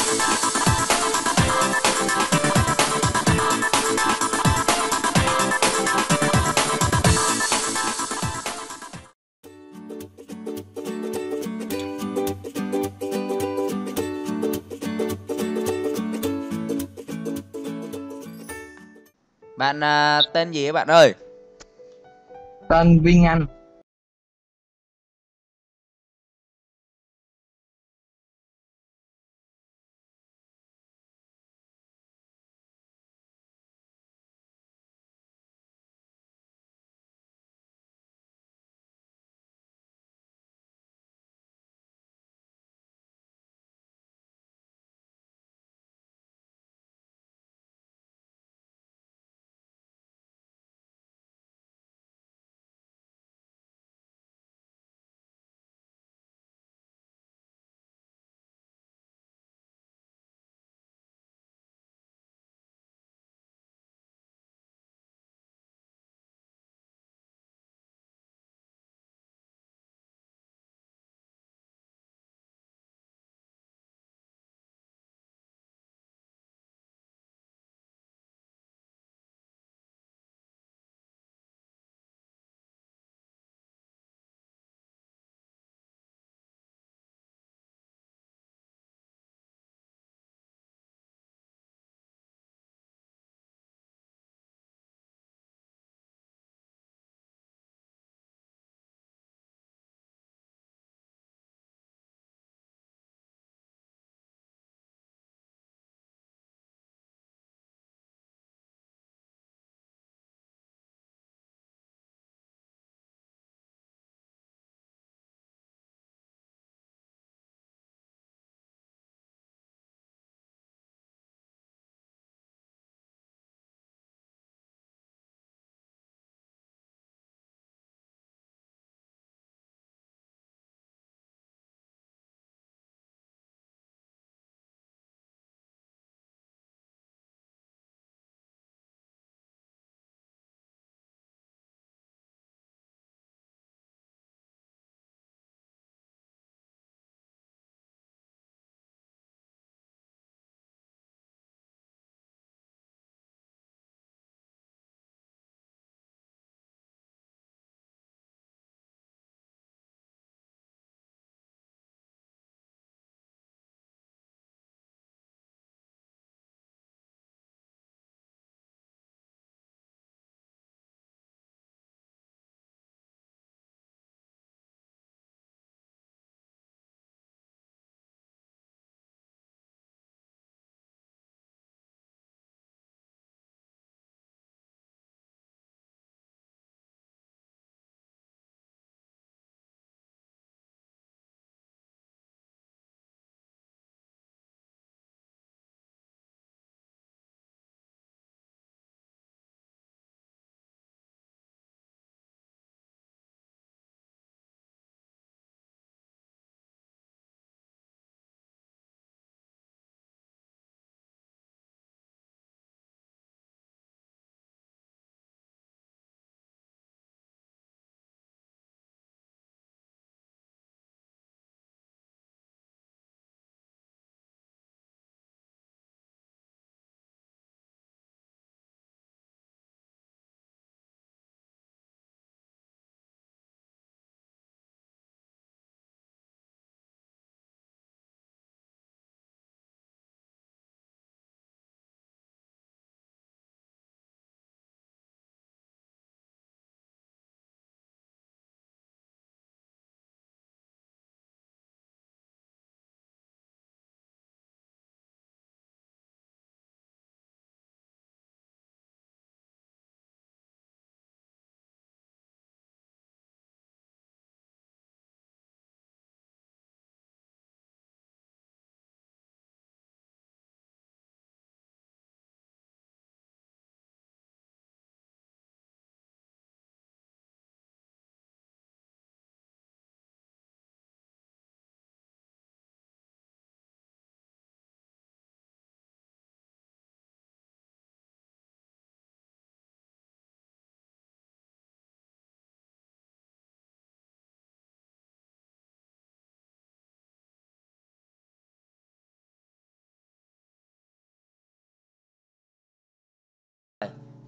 Bạn tên gì ấy bạn ơi? Tên Viên Anh.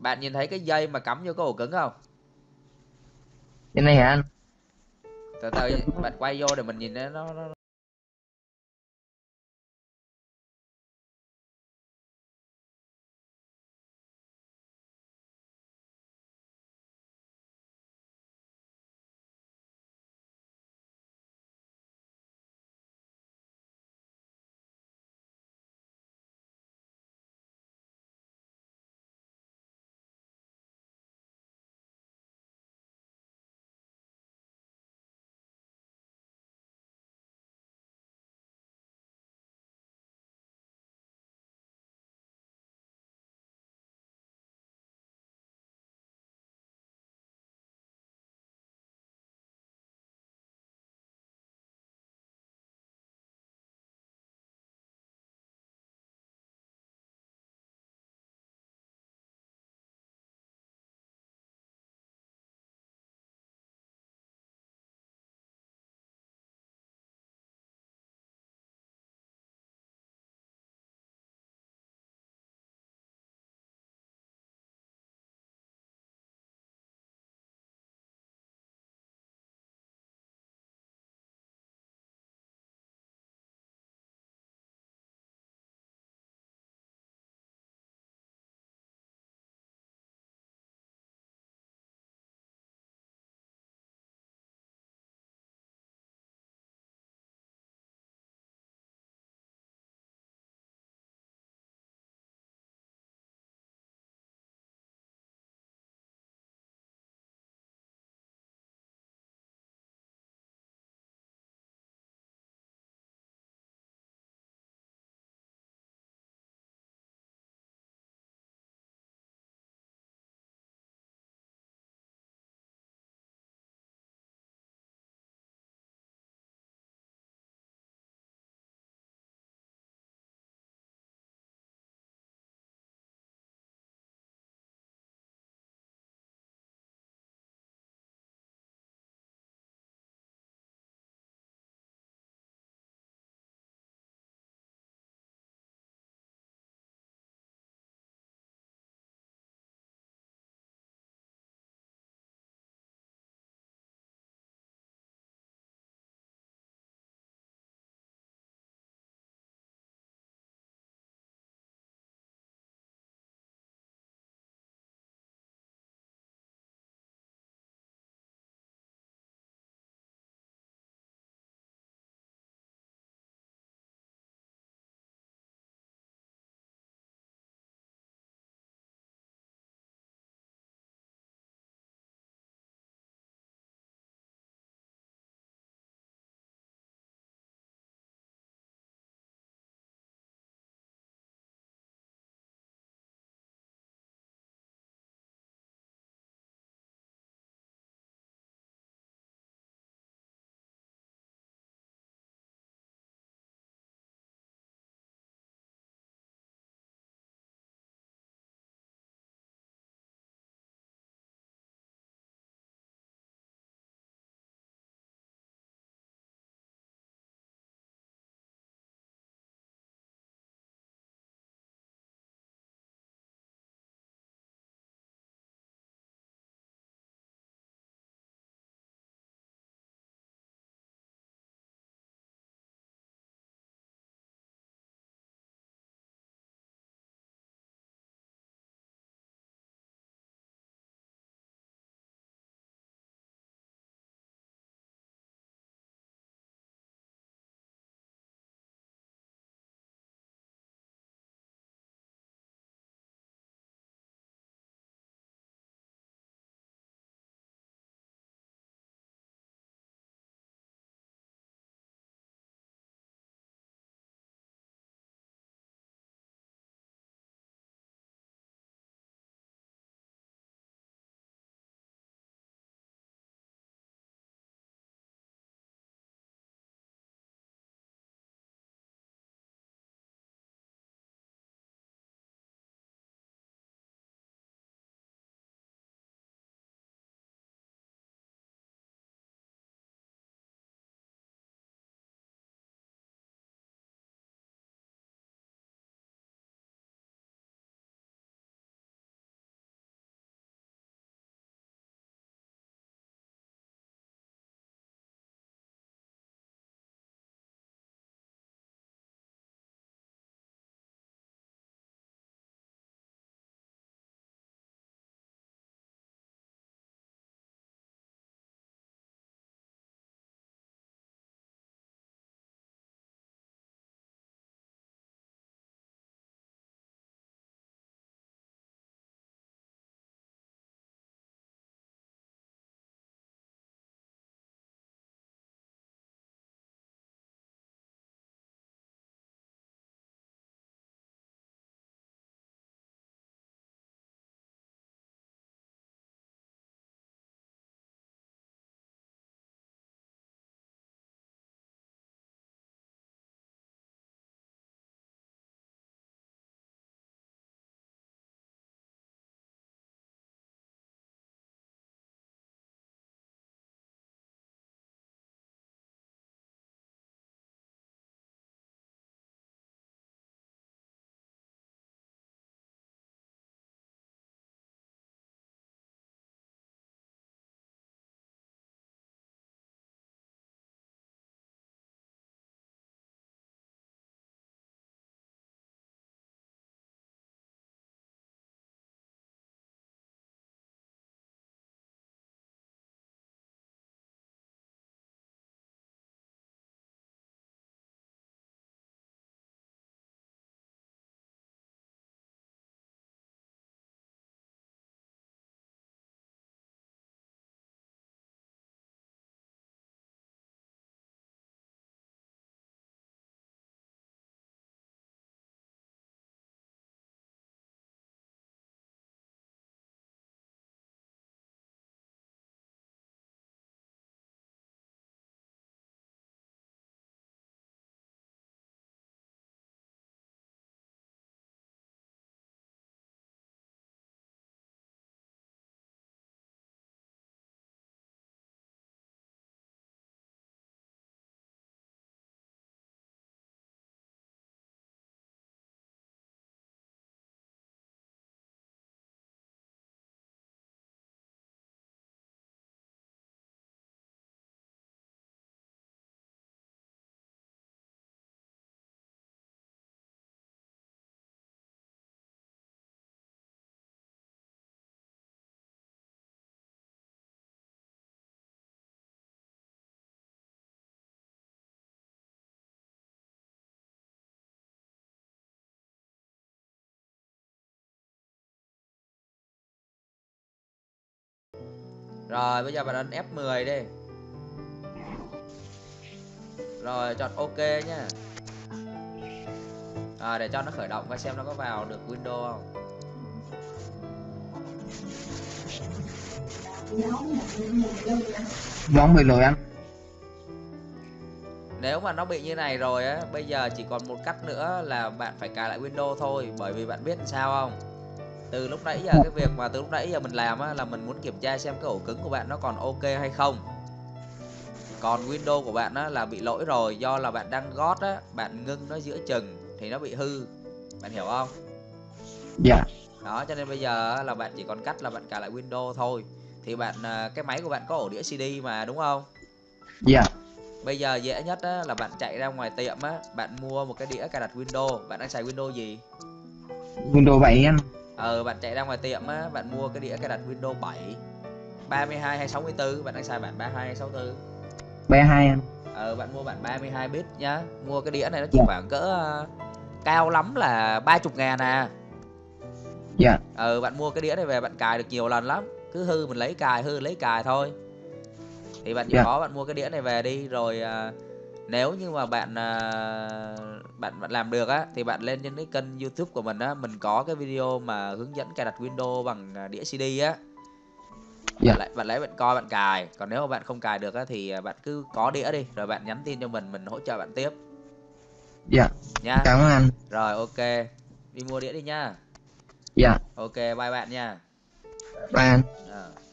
Bạn nhìn thấy cái dây mà cắm vô cái ổ cứng không? Trên này hả anh? Từ từ bạn quay vô để mình nhìn nó Rồi bây giờ bạn ấn F10 đi. Rồi chọn OK nhá. Để cho nó khởi động và xem nó có vào được Windows không. Vẫn bị lỗi anh. Nếu mà nó bị như này rồi á, bây giờ chỉ còn một cách nữa là bạn phải cài lại Windows thôi. Bởi vì bạn biết sao không? Từ lúc nãy giờ từ lúc nãy giờ mình làm á, là mình muốn kiểm tra xem cái ổ cứng của bạn nó còn OK hay không. Còn Windows của bạn á, là bị lỗi rồi, do là bạn đang gót á, bạn ngưng nó giữa chừng thì nó bị hư. Bạn hiểu không? Dạ. Đó, cho nên bây giờ là bạn chỉ còn cách là bạn cài lại Windows thôi. Thì bạn cái máy của bạn có ổ đĩa CD mà đúng không? Dạ. Bây giờ dễ nhất á, là bạn chạy ra ngoài tiệm á, bạn mua một cái đĩa cài đặt Windows. Bạn đang xài Windows gì? Windows 7 anh. Bạn chạy ra ngoài tiệm á, bạn mua cái đĩa cài đặt Windows 7 32 hay 64, bạn đang xài bản 32 hay 64? 32 anh. Bạn mua bản 32 bit nhá. Mua cái đĩa này nó chỉ Dạ. khoảng cỡ cao lắm là 30.000 à. Dạ. Bạn mua cái đĩa này về bạn cài được nhiều lần lắm. Cứ hư mình lấy cài, hư lấy cài thôi. Thì bạn chịu Dạ. khó bạn mua cái đĩa này về đi. Rồi nếu như mà bạn làm được á, thì bạn lên trên cái kênh YouTube của mình á, mình có cái video mà hướng dẫn cài đặt Windows bằng đĩa CD á. Dạ. Bạn lấy bạn coi bạn cài. Còn nếu mà bạn không cài được á, thì bạn cứ có đĩa đi, rồi bạn nhắn tin cho mình hỗ trợ bạn tiếp Dạ. nha. Cảm ơn anh. Rồi OK, đi mua đĩa đi nha. Dạ. OK, bye bạn nha. Bye anh. Ờ.